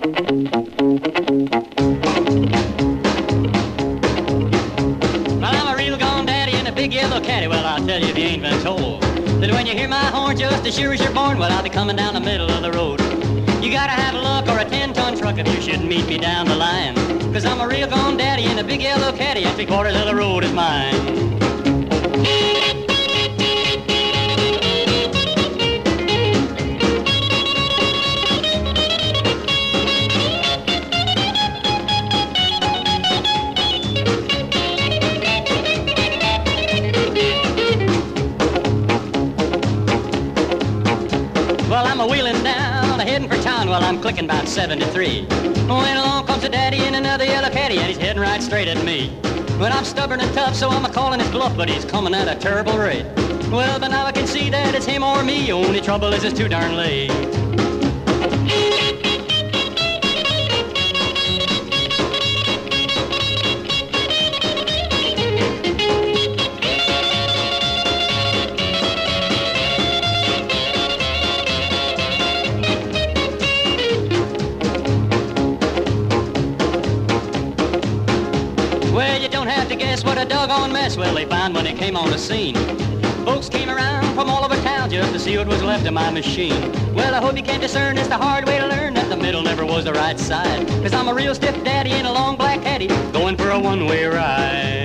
Well, I'm a real gone daddy in a big yellow caddy. Well, I'll tell you if you ain't been told that when you hear my horn just as sure as you're born, well, I'll be coming down the middle of the road. You gotta have luck or a 10-ton truck if you shouldn't meet me down the line. 'Cause I'm a real gone daddy in a big yellow caddy and 3/4 of the road is mine. Well, I'm a-wheeling down, heading for town while I'm clicking about 73. When along comes a daddy in another yellow caddy, and he's heading right straight at me. Well, I'm stubborn and tough, so I'm a-calling his bluff, but he's coming at a terrible rate. Well, but now I can see that it's him or me. Only trouble is it's too darn late. Well, you don't have to guess what a doggone mess, well, they found when they came on the scene. Folks came around from all over town just to see what was left of my machine. Well, I hope you can discern it's the hard way to learn that the middle never was the right side. 'Cause I'm a real stiff daddy in a long black caddy, going for a one-way ride.